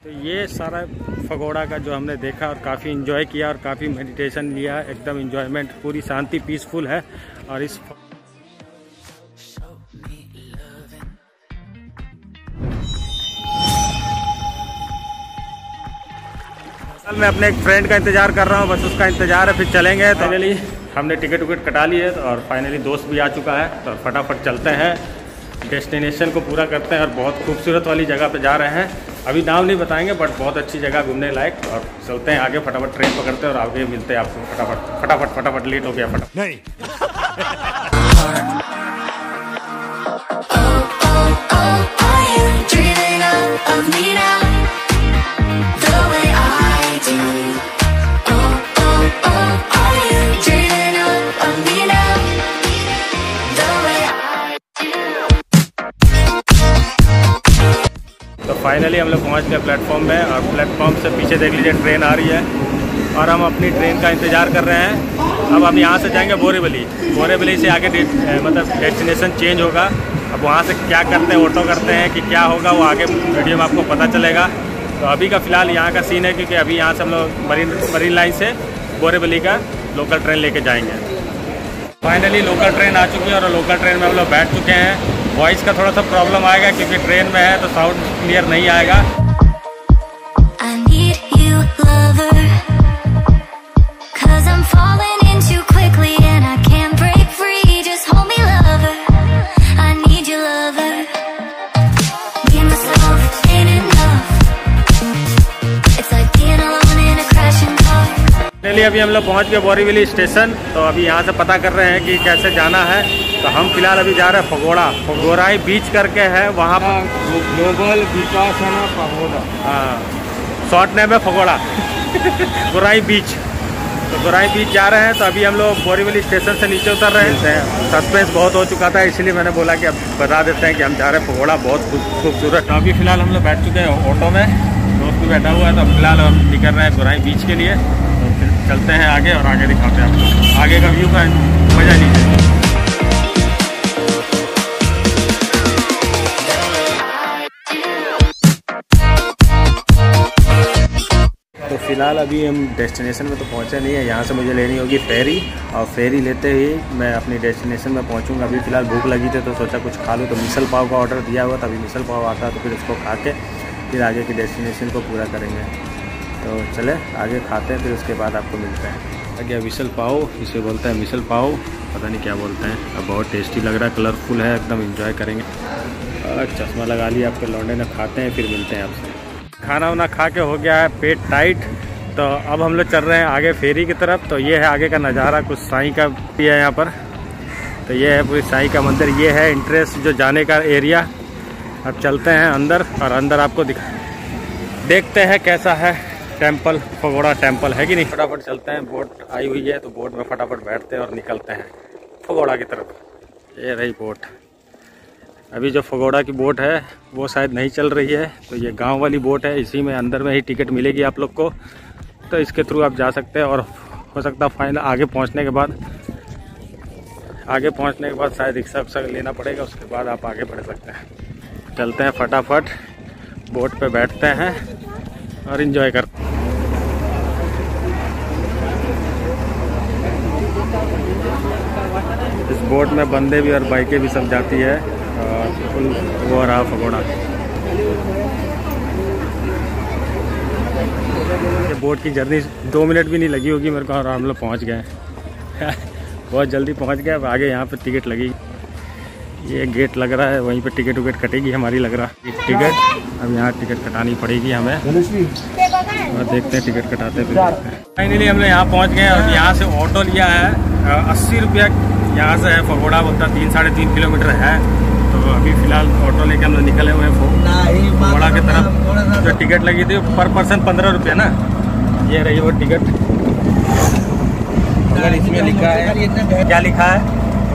तो ये सारा फगोड़ा का जो हमने देखा और काफ़ी इन्जॉय किया और काफ़ी मेडिटेशन लिया, एकदम इन्जॉयमेंट, पूरी शांति, पीसफुल है। और इस मैं अपने एक फ्रेंड का इंतज़ार कर रहा हूँ, बस उसका इंतज़ार है, फिर चलेंगे। फाइनली हमने टिकट विकट कटा ली है और फाइनली दोस्त भी आ चुका है, तो फटाफट चलते हैं, डेस्टिनेशन को पूरा करते हैं। और बहुत खूबसूरत वाली जगह पे जा रहे हैं, अभी नाम नहीं बताएंगे, बट बहुत अच्छी जगह घूमने लायक। और चलते हैं आगे, फटाफट ट्रेन पकड़ते हैं और आगे मिलते हैं आपको। फटाफट फटाफट फटाफट, लेट हो गया फटाफट नहीं। तो फाइनली हम लोग पहुँच गए प्लेटफॉर्म में, और प्लेटफॉर्म से पीछे देख लीजिए ट्रेन आ रही है और हम अपनी ट्रेन का इंतज़ार कर रहे हैं। अब हम यहाँ से जाएंगे बोरीवली, बोरीवली से आगे मतलब डेस्टिनेशन चेंज होगा। अब वहाँ से क्या करते हैं, ऑटो करते हैं कि क्या होगा, वो आगे वीडियो में आपको पता चलेगा। तो अभी का फ़िलहाल यहाँ का सीन है, क्योंकि अभी यहाँ से हम लोग मरीन लाइन से बोरीवली का लोकल ट्रेन लेके जाएंगे। फाइनली लोकल ट्रेन आ चुकी है और लोकल ट्रेन में हम लोग बैठ चुके हैं। वॉइस का थोड़ा सा प्रॉब्लम आएगा क्योंकि ट्रेन में है, तो साउंड क्लियर नहीं आएगा। फाइनली अभी हम लोग पहुँच गए बोरीवली स्टेशन। तो अभी यहाँ से पता कर रहे हैं कि कैसे जाना है। तो हम फिलहाल अभी जा रहे हैं फगोड़ा, फगोराई बीच करके है वहाँ पर, ग्लोबल विपासना पगोड़ा। हाँ, शॉर्ट नेम है फगोड़ा गोराई बीच। तो गोराई बीच जा रहे हैं। तो अभी हम लोग बोरीवली स्टेशन से नीचे उतर रहे हैं। सस्पेंस बहुत हो चुका था, इसलिए मैंने बोला कि अब बता देते हैं कि हम जा रहे हैं फगोड़ा, बहुत खूबसूरत। तो अभी फिलहाल हम लोग बैठ चुके हैं ऑटो में, दोस्त भी बैठा हुआ है। तो फिलहाल हम निकल रहे हैं गोराई बीच के लिए। तो फिर चलते हैं आगे और आगे दिखाते हैं आपको, आगे का व्यू का मजा लीजिए। तो फिलहाल अभी हम डेस्टिनेशन में तो पहुंचे नहीं है, यहाँ से मुझे लेनी होगी फेरी, और फेरी लेते ही मैं अपनी डेस्टिनेशन में पहुंचूंगा। अभी फ़िलहाल भूख लगी थी तो सोचा कुछ खा लूँ, तो मिसल पाव का ऑर्डर दिया हुआ था। अभी मिसल पाव आता है तो फिर उसको खा के फिर आगे की डेस्टिनेशन को पूरा करेंगे। तो चले आगे खाते हैं, फिर उसके बाद आपको मिलते हैं। आगे मिसल पाव, इसे बोलते हैं मिसल पाव, पता नहीं क्या बोलते हैं। अब बहुत टेस्टी लग रहा है, कलरफुल है, एकदम इंजॉय करेंगे। चश्मा लगा लिया आपके लौंडे ने, खाते हैं फिर मिलते हैं आपसे। खाना वाना खा के हो गया है पेट टाइट। तो अब हम लोग चल रहे हैं आगे फेरी की तरफ। तो ये है आगे का नज़ारा, कुछ साईं का भी है यहाँ पर। तो ये है पूरी साईं का मंदिर, ये है इंट्रेंस जो जाने का एरिया। अब चलते हैं अंदर और अंदर आपको देखते हैं कैसा है टेम्पल, फगोड़ा टेम्पल है कि नहीं। फटाफट चलते हैं, बोट आई हुई है तो बोट में फटाफट बैठते हैं और निकलते हैं फगोड़ा की तरफ। ये रही बोट। अभी जो फगोड़ा की बोट है वो शायद नहीं चल रही है, तो ये गांव वाली बोट है, इसी में अंदर में ही टिकट मिलेगी आप लोग को। तो इसके थ्रू आप जा सकते हैं, और हो सकता है फाइनल आगे पहुंचने के बाद शायद रिक्शा उक्सा लेना पड़ेगा, उसके बाद आप आगे बढ़ सकते हैं। चलते हैं फटाफट बोट पे बैठते हैं और इन्जॉय करते हैं। इस बोट में बंदे भी और बाइकें भी सब जाती है, और फुल वो रहा फगोड़ा। ये बोट की जर्नी 2 मिनट भी नहीं लगी होगी मेरे को, और हम लोग पहुँच गए बहुत जल्दी पहुँच गए। अब आगे यहाँ पे टिकट लगेगी, ये गेट लग रहा है, वहीं पे टिकट विकट कटेगी हमारी, लग रहा है टिकट। अब यहाँ टिकट कटानी पड़ेगी हमें, और देखते हैं टिकट कटाते फिर। फाइनली हम लोग यहाँ पहुँच गए और यहाँ से ऑटो लिया है 80 रुपया। यहाँ से है फगोड़ा, बोलता 3-3.5 किलोमीटर है। तो अभी फ़िलहाल ऑटो लेके हम लोग निकले हुए हैं फगोड़ा की तरफ। जो टिकट लगी थी पर पर्सन 15 रुपये ना, ये रही वो टिकट। अगर इसमें लिखा है, क्या लिखा है,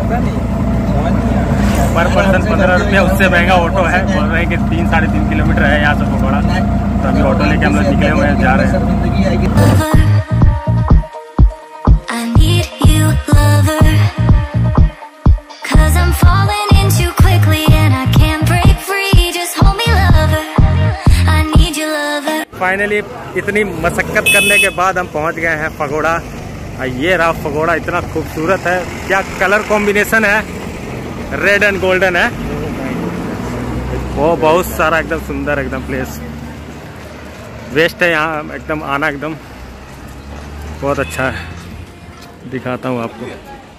पर पर्सन 15 रुपये, उससे महंगा ऑटो है। बोल रहे हैं कि 3-3.5 किलोमीटर है यहाँ से फगोड़ा। तो अभी ऑटो लेके हम लोग निकले हुए हैं, जा रहे हैं। Falling in too quickly and I can't break free. Just hold me, lover. I need you, lover. Finally इतनी मशक्कत करने के बाद हम पहुंच गए हैं पगोड़ा। ये रहा पगोड़ा, इतना खूबसूरत है, क्या कलर कॉम्बिनेशन है, रेड एंड गोल्डन है। वो बहुत सारा एकदम सुंदर एकदम प्लेस, वेस्ट है यहाँ एकदम आना, एकदम बहुत अच्छा है। दिखाता हूँ आपको,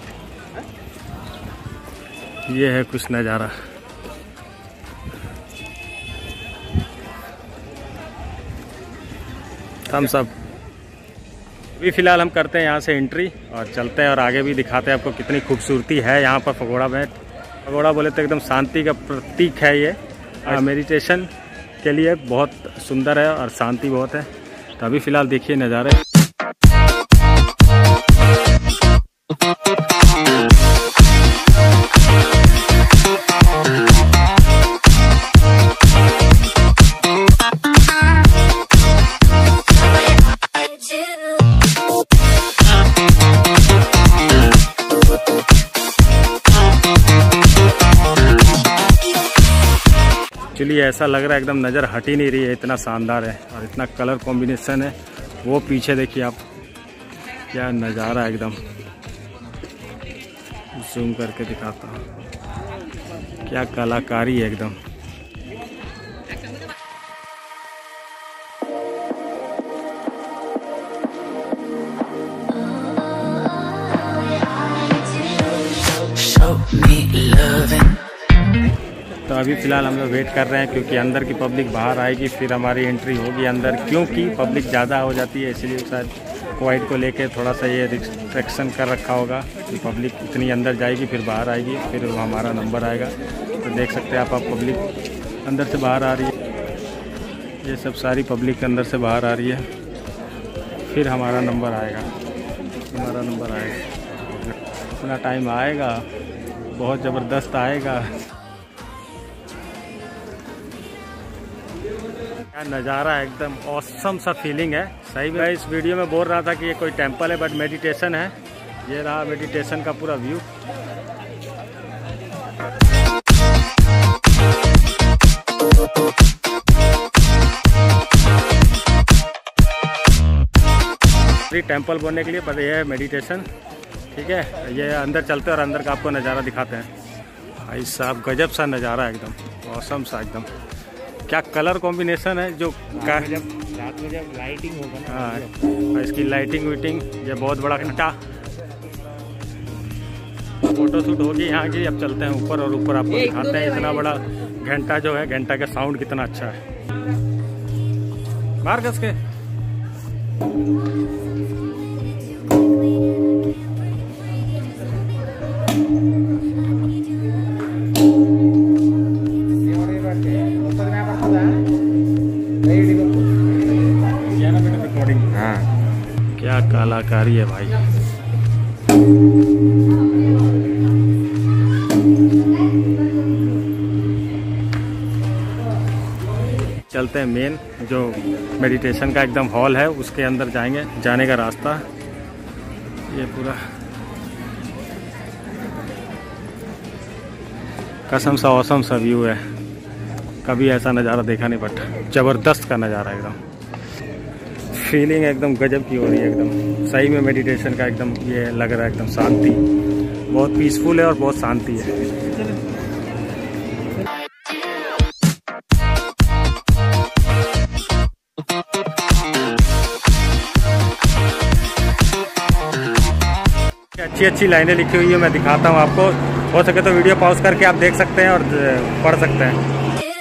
ये है कुछ नज़ारा। हम सब अभी फ़िलहाल हम करते हैं यहाँ से एंट्री और चलते हैं और आगे भी दिखाते हैं आपको कितनी खूबसूरती है यहाँ पर पगोड़ा में। पगोड़ा बोले तो एकदम शांति का प्रतीक है ये, मेडिटेशन के लिए बहुत सुंदर है और शांति बहुत है। तो अभी फ़िलहाल देखिए नज़ारे। एक्चुअली ऐसा लग रहा है एकदम नज़र हट ही नहीं रही है, इतना शानदार है और इतना कलर कॉम्बिनेशन है। वो पीछे देखिए आप, क्या नज़ारा एकदम, जूम करके दिखाता हूँ, क्या कलाकारी है एकदम। तो अभी फ़िलहाल हम लोग वेट कर रहे हैं क्योंकि अंदर की पब्लिक बाहर आएगी, फिर हमारी एंट्री होगी अंदर, क्योंकि पब्लिक ज़्यादा हो जाती है इसलिए शायद कोविड को लेके थोड़ा सा ये रिस्ट्रिक्शन कर रखा होगा कि पब्लिक इतनी अंदर जाएगी फिर बाहर आएगी, फिर हमारा नंबर आएगा। तो देख सकते हैं आप पब्लिक अंदर से बाहर आ रही है, ये सब सारी पब्लिक अंदर से बाहर आ रही है, फिर हमारा नंबर आएगा, अपना टाइम आएगा, बहुत ज़बरदस्त आएगा। नज़ारा एकदम ऑसम सा फीलिंग है। सही में इस वीडियो में बोल रहा था कि ये कोई टेंपल है बट मेडिटेशन है। ये रहा मेडिटेशन का पूरा व्यू। टेंपल बोलने के लिए पर ये है मेडिटेशन, ठीक है। ये अंदर चलते हैं और अंदर का आपको नज़ारा दिखाते हैं। भाई साहब गजब सा नज़ारा एकदम ऑसम सा एकदम, क्या कलर कॉम्बिनेशन है। जो रात में जब लाइटिंग होगा ना, हाँ इसकी लाइटिंग वीटिंग, ये बहुत बड़ा घंटा फोटो शूट होगी यहाँ की। अब चलते हैं ऊपर और ऊपर आपको दिखाते हैं इतना बड़ा घंटा जो है, घंटा का साउंड कितना अच्छा है। मार कस के क्या कलाकारी है भाई। चलते हैं मेन जो मेडिटेशन का एकदम हॉल है उसके अंदर जाएंगे, जाने का रास्ता ये पूरा कसम सा औसम सा व्यू है। कभी ऐसा नज़ारा देखा नहीं बट ज़बरदस्त का नज़ारा एकदम, फीलिंग एकदम गजब की हो रही है एकदम। सही में मेडिटेशन का एकदम ये लग रहा है, एकदम शांति, बहुत पीसफुल है और बहुत शांति है। अच्छी अच्छी लाइनें लिखी हुई है, मैं दिखाता हूँ आपको। हो सके तो वीडियो पॉज करके आप देख सकते हैं और पढ़ सकते हैं।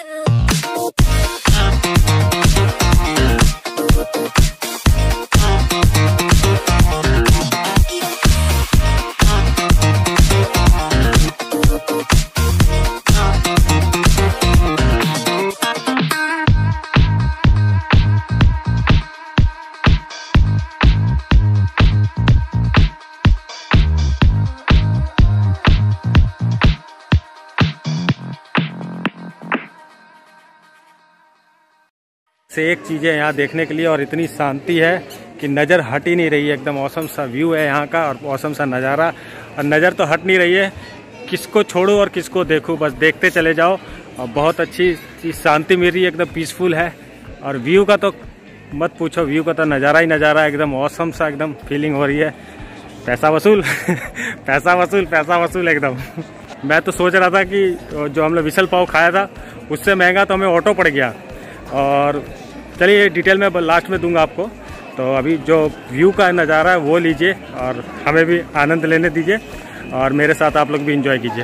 से एक चीज़ है यहाँ देखने के लिए और इतनी शांति है कि नज़र हट ही नहीं रही है। एकदम औसम सा व्यू है यहाँ का और औसम सा नज़ारा, और नज़र तो हट नहीं रही है। किसको छोड़ो और किसको देखो, बस देखते चले जाओ। और बहुत अच्छी शांति मिल रही है, एकदम पीसफुल है। और व्यू का तो मत पूछो, व्यू का तो नज़ारा ही नज़ारा, एकदम ऑसम सा एकदम फीलिंग हो रही है। पैसा वसूल पैसा वसूल पैसा वसूल एकदम। मैं तो सोच रहा था कि जो हमने मिसल पाव खाया था उससे महंगा तो हमें ऑटो पड़ गया। और चलिए डिटेल में लास्ट में दूंगा आपको। तो अभी जो व्यू का नज़ारा है वो लीजिए और हमें भी आनंद लेने दीजिए और मेरे साथ आप लोग भी इंजॉय कीजिए।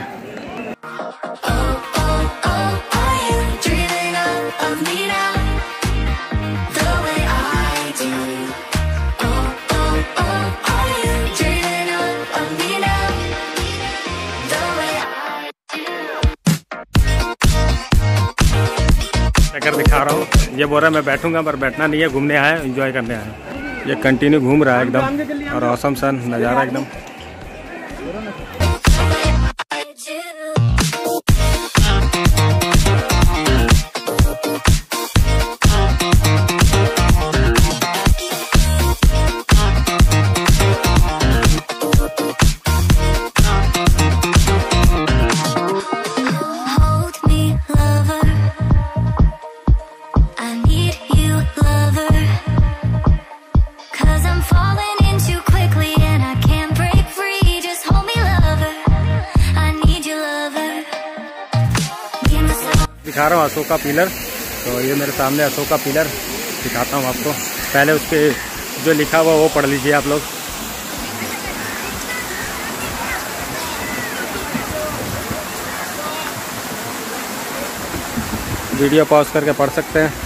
चक्कर दिखा रहा हूँ, ये बोल रहा है मैं बैठूंगा, पर बैठना नहीं है, घूमने आए, एंजॉय करने आए। ये कंटिन्यू घूम रहा है एकदम और औसम सा नज़ारा एकदम। दिखा रहा हूँ अशोका पिलर। तो ये मेरे सामने अशोका पिलर दिखाता हूँ आपको। पहले उसके जो लिखा हुआ वो पढ़ लीजिए आप लोग। वीडियो पॉज करके पढ़ सकते हैं।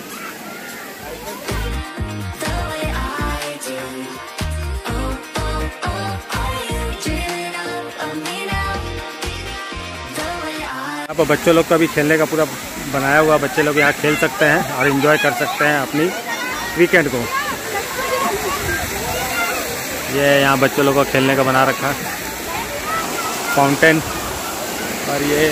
अब बच्चों लोग का भी खेलने का पूरा बनाया हुआ, बच्चे लोग यहाँ खेल सकते हैं और एंजॉय कर सकते हैं अपनी वीकेंड को। ये यहाँ बच्चों लोग का खेलने का बना रखा फाउंटेन। और ये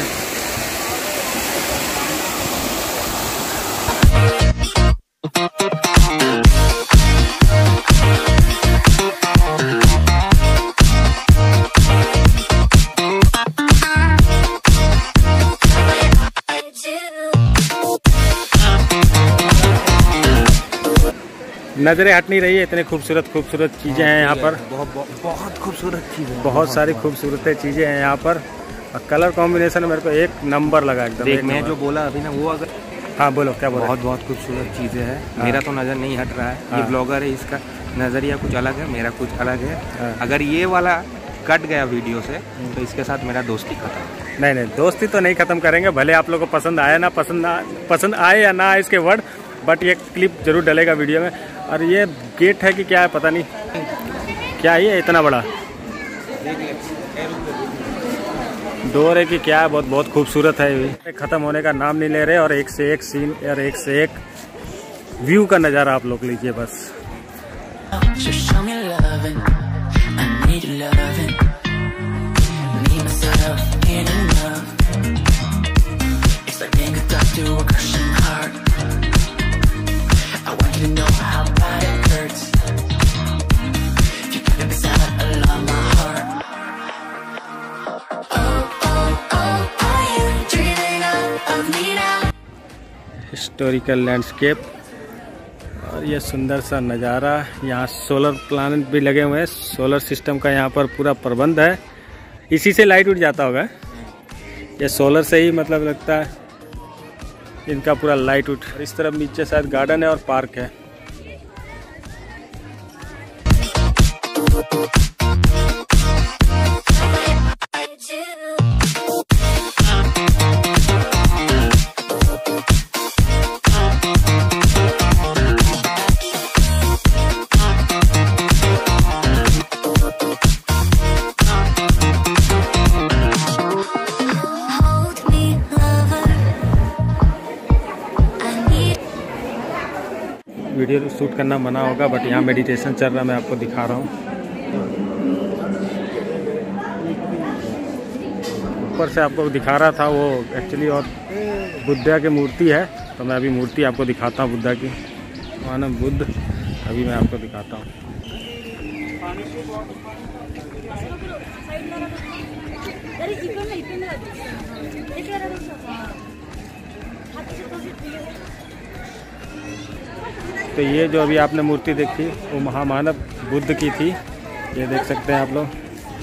नज़रें हट नहीं रही है, इतने खूबसूरत खूबसूरत चीज़ें हैं यहाँ पर। बहुत खूबसूरत चीज़ें, बहुत सारी खूबसूरत चीज़ें हैं यहाँ पर। और कलर कॉम्बिनेशन मेरे को एक नंबर लगा एकदम। देख मैं जो बोला अभी ना वो अगर हाँ बोलो क्या बोला। बहुत खूबसूरत चीज़ें हैं। मेरा तो नज़र नहीं हट रहा है। ये ब्लॉगर है, इसका नज़रिया कुछ अलग है, मेरा कुछ अलग है। अगर ये वाला कट गया वीडियो से तो इसके साथ मेरा दोस्ती खत्म। नहीं दोस्ती तो नहीं ख़त्म करेंगे, भले आप लोगों को पसंद आए ना पसंद आए या ना आए इसके वर्ड, बट ये क्लिप जरूर डलेगा वीडियो में। और ये गेट है कि क्या है पता नहीं, क्या है ये इतना बड़ा डोर है कि क्या है। बहुत खूबसूरत है ये। ख़त्म होने का नाम नहीं ले रहे और एक से एक सीन और एक से एक व्यू का नज़ारा आप लोग लीजिए बस। हिस्टोरिकल लैंडस्केप और ये सुंदर सा नज़ारा। यहाँ सोलर प्लानेट भी लगे हुए हैं, सोलर सिस्टम का यहाँ पर पूरा प्रबंध है। इसी से लाइट उठ जाता होगा, ये सोलर से ही मतलब लगता है इनका पूरा लाइट उठ। इस तरफ नीचे शायद गार्डन है और पार्क है। वीडियो शूट करना मना होगा, बट यहाँ मेडिटेशन चल रहा, मैं आपको दिखा रहा हूँ। ऊपर से आपको दिखा रहा था वो एक्चुअली और बुद्धा की मूर्ति है, तो मैं अभी मूर्ति आपको दिखाता हूँ बुद्धा की। मानव बुद्ध अभी मैं आपको दिखाता हूँ। तो ये जो अभी आपने मूर्ति देखी वो महामानव बुद्ध की थी, ये देख सकते हैं आप लोग।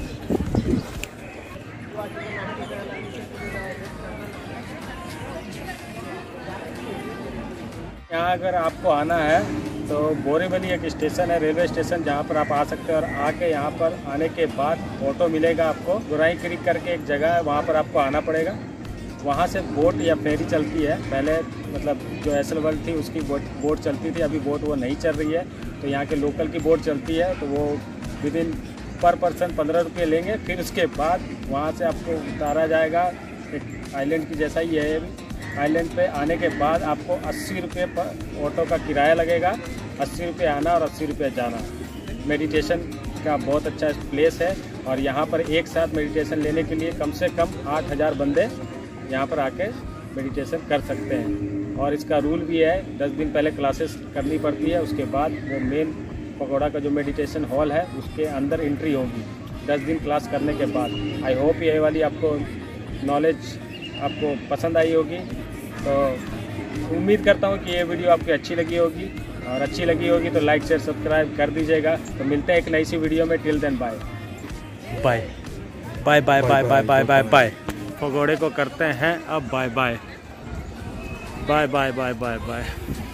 यहाँ अगर आपको आना है तो बोरीवली एक स्टेशन है, रेलवे स्टेशन, जहाँ पर आप आ सकते हैं। और आके यहाँ पर आने के बाद ऑटो मिलेगा आपको, गुराई क्रीक करके एक जगह है, वहाँ पर आपको आना पड़ेगा। वहाँ से बोट या फेरी चलती है, पहले मतलब जो एसल वर्ल्ड थी उसकी बोट चलती थी, अभी बोट वो नहीं चल रही है। तो यहाँ के लोकल की बोट चलती है, तो वो विदिन पर पर्सन 15 रुपये लेंगे। फिर उसके बाद वहाँ से आपको उतारा जाएगा, एक आइलैंड की जैसा ही है। आइलैंड पे आने के बाद आपको 80 रुपये पर ऑटो का किराया लगेगा, 80 रुपये आना और 80 रुपये जाना। मेडिटेशन का बहुत अच्छा प्लेस है और यहाँ पर एक साथ मेडिटेशन लेने के लिए कम से कम 8000 बंदे यहाँ पर आके मेडिटेशन कर सकते हैं। और इसका रूल भी है, 10 दिन पहले क्लासेस करनी पड़ती है, उसके बाद वो मेन पगोड़ा का जो मेडिटेशन हॉल है उसके अंदर एंट्री होगी 10 दिन क्लास करने के बाद। आई होप ये वाली आपको नॉलेज आपको पसंद आई होगी। तो उम्मीद करता हूँ कि ये वीडियो आपकी अच्छी लगी होगी, और अच्छी लगी होगी तो लाइक शेयर सब्सक्राइब कर दीजिएगा। तो मिलते हैं एक नई सी वीडियो में। Till then bye bye bye bye bye bye bye bye bye. पगोड़े को करते हैं अब bye bye bye bye bye bye bye.